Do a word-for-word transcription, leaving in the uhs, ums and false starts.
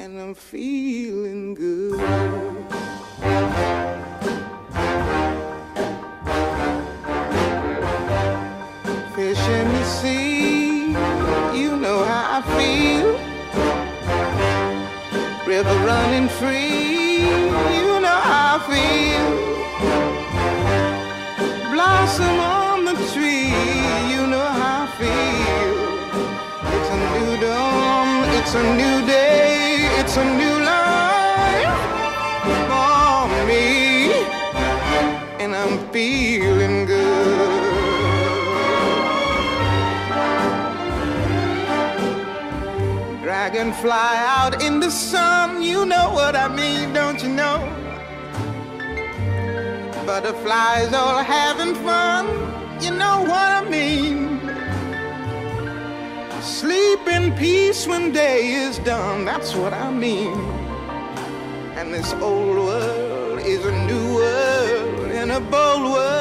and I'm feeling good. Fish in the sea, you know how I feel. River running free, you know how I feel. Blossom on the tree, you know how I feel. It's a new dawn, it's a new day, it's a new life for me, and I'm feeling good. Dragonfly out in the sun, you know what I mean, don't you know? Butterflies all having fun, you know what I mean. Sleep in peace when day is done, that's what I mean. And this old world is a new world and a bold world